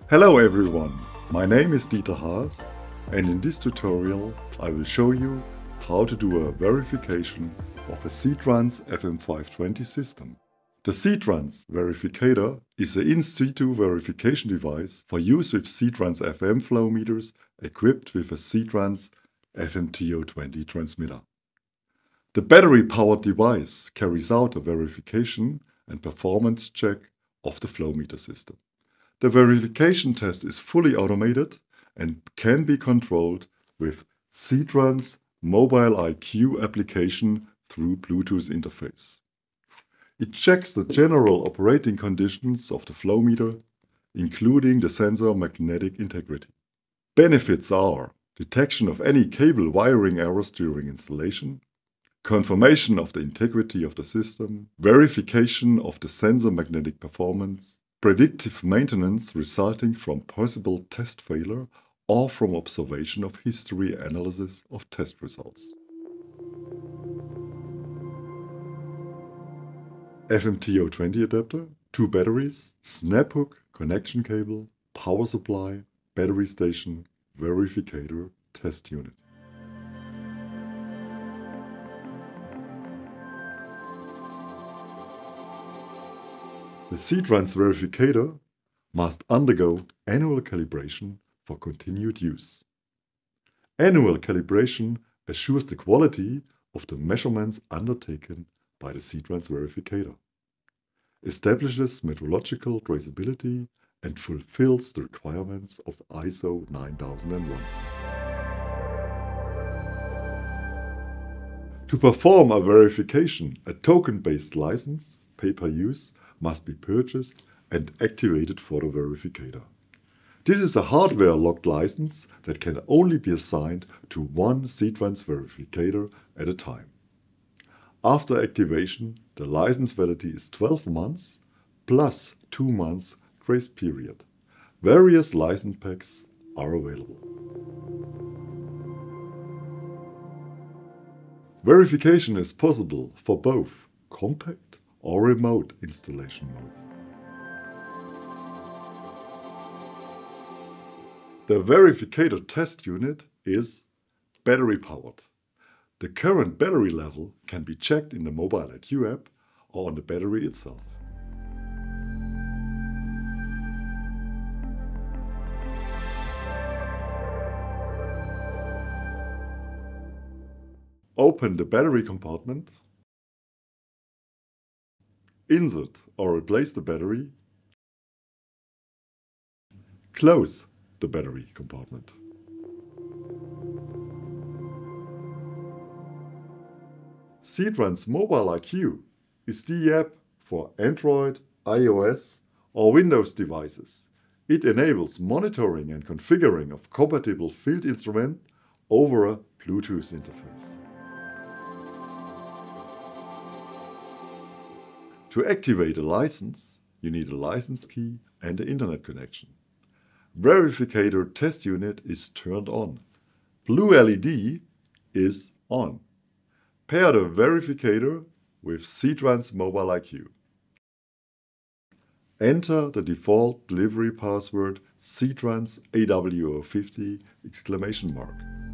Hello everyone, my name is Dieter Haas, and in this tutorial I will show you how to do a verification of a SITRANS FM520 system. The SITRANS Verificator is an in-situ verification device for use with SITRANS FM flow meters equipped with a SITRANS FMT020 transmitter. The battery-powered device carries out a verification and performance check of the flow meter system. The verification test is fully automated and can be controlled with SITRANS Mobile IQ application through Bluetooth interface. It checks the general operating conditions of the flow meter, including the sensor magnetic integrity. Benefits are detection of any cable wiring errors during installation, confirmation of the integrity of the system, verification of the sensor magnetic performance, predictive maintenance resulting from possible test failure or from observation of history analysis of test results. FMT020 adapter, 2 batteries, snap hook, connection cable, power supply, battery station, verificator, test unit. The SITRANS Verificator must undergo annual calibration for continued use. Annual calibration assures the quality of the measurements undertaken by the SITRANS Verificator, establishes metrological traceability, and fulfills the requirements of ISO 9001. To perform a verification, a token-based license, pay-per-use, must be purchased and activated for the verificator. This is a hardware-locked license that can only be assigned to one SITRANS verificator at a time. After activation, the license validity is 12 months plus 2 months grace period. Various license packs are available. Verification is possible for both compact or remote installation modes. The verificator test unit is battery powered. The current battery level can be checked in the Mobile IQ app or on the battery itself. Open the battery compartment, insert or replace the battery, close the battery compartment. SITRANS Mobile IQ is the app for Android, iOS or Windows devices. It enables monitoring and configuring of compatible field instrument over a Bluetooth interface. To activate a license, you need a license key and an internet connection. Verificator test unit is turned on. Blue LED is on. Pair the verificator with SITRANS Mobile IQ. Enter the default delivery password SITRANS AW050 exclamation mark.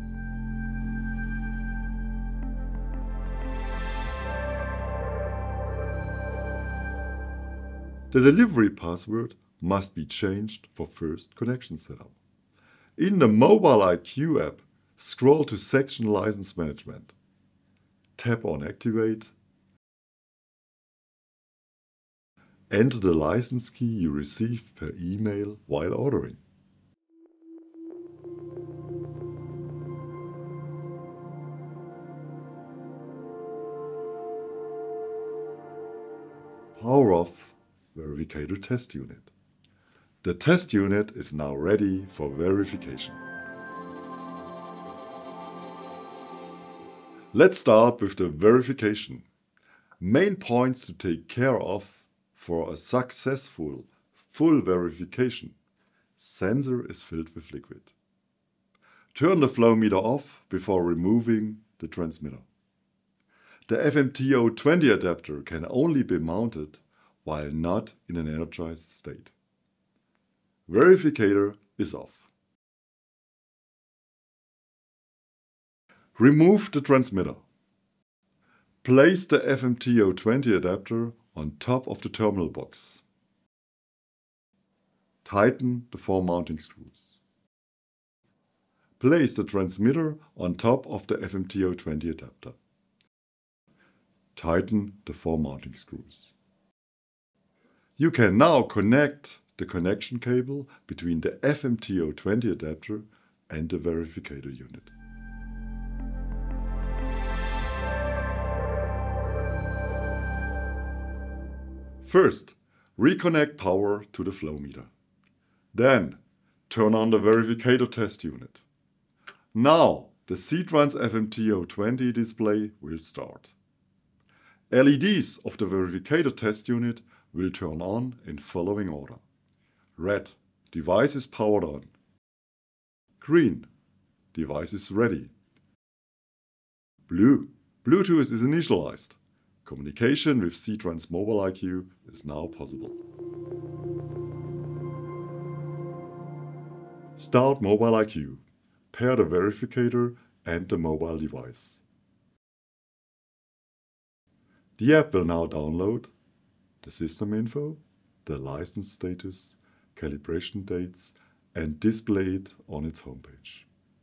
The delivery password must be changed for first connection setup. In the Mobile IQ app, scroll to section License Management. Tap on Activate. Enter the license key you received per email while ordering. Power off Verificator test unit. The test unit is now ready for verification. Let's start with the verification. Main points to take care of for a successful full verification. Sensor is filled with liquid. Turn the flow meter off before removing the transmitter. The FMT020 adapter can only be mounted while not in an energized state. Verificator is off. Remove the transmitter. Place the FMT020 adapter on top of the terminal box. Tighten the 4 mounting screws. Place the transmitter on top of the FMT020 adapter. Tighten the 4 mounting screws. You can now connect the connection cable between the FMT020 adapter and the verificator unit. First, reconnect power to the flow meter. Then, turn on the verificator test unit. Now, the SITRANS FMT020 display will start. LEDs of the verificator test unit will turn on in following order. Red, device is powered on. Green, device is ready. Blue, Bluetooth is initialized. Communication with SITRANS Mobile IQ is now possible. Start Mobile IQ. Pair the verificator and the mobile device. The app will now download the system info, the license status, calibration dates, and display it on its homepage.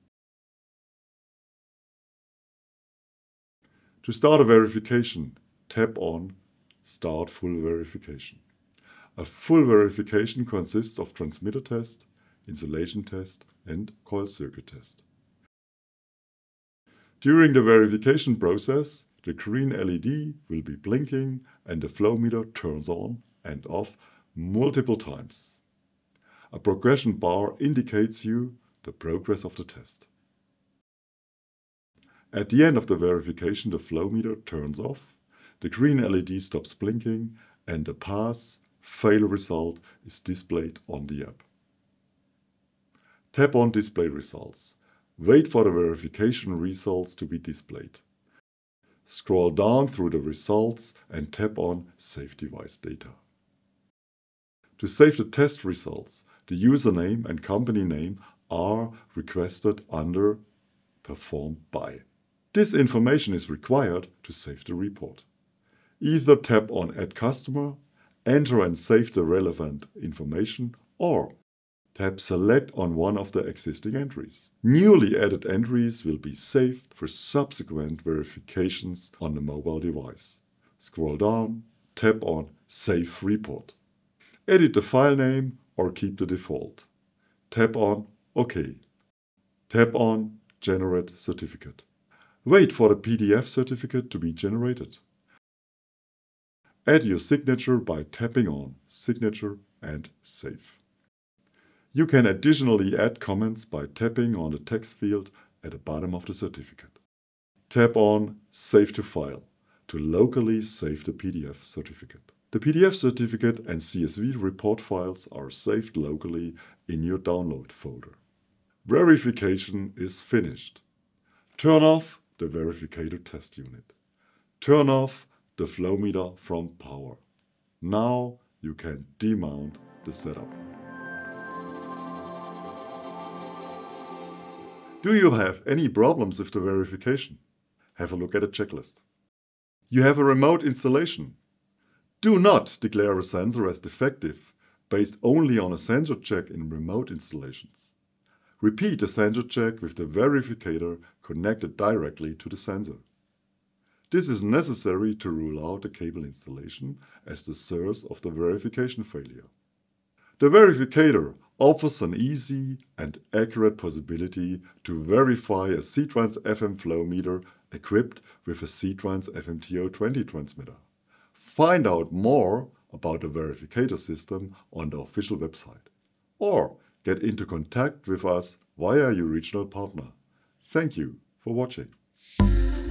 To start a verification, tap on Start Full Verification. A full verification consists of transmitter test, insulation test, and coil circuit test. During the verification process, the green LED will be blinking and the flow meter turns on and off multiple times. A progression bar indicates you the progress of the test. At the end of the verification, the flow meter turns off, the green LED stops blinking, and the pass/fail result is displayed on the app. Tap on Display Results. Wait for the verification results to be displayed. Scroll down through the results and tap on Save Device Data. To save the test results, the username and company name are requested under Performed By. This information is required to save the report. Either tap on Add Customer, enter and save the relevant information, or tap Select on one of the existing entries. Newly added entries will be saved for subsequent verifications on the mobile device. Scroll down, tap on Save Report. Edit the file name or keep the default. Tap on OK. Tap on Generate Certificate. Wait for the PDF certificate to be generated. Add your signature by tapping on Signature and Save. You can additionally add comments by tapping on the text field at the bottom of the certificate. Tap on Save to File to locally save the PDF certificate. The PDF certificate and CSV report files are saved locally in your download folder. Verification is finished. Turn off the verificator test unit. Turn off the flow meter from power. Now you can demount the setup. Do you have any problems with the verification? Have a look at the checklist. You have a remote installation. Do not declare a sensor as defective based only on a sensor check in remote installations. Repeat the sensor check with the verificator connected directly to the sensor. This is necessary to rule out the cable installation as the source of the verification failure. The verificator offers an easy and accurate possibility to verify a SITRANS FM flow meter equipped with a SITRANS FMT020 transmitter. Find out more about the verificator system on the official website, or get into contact with us via your regional partner. Thank you for watching.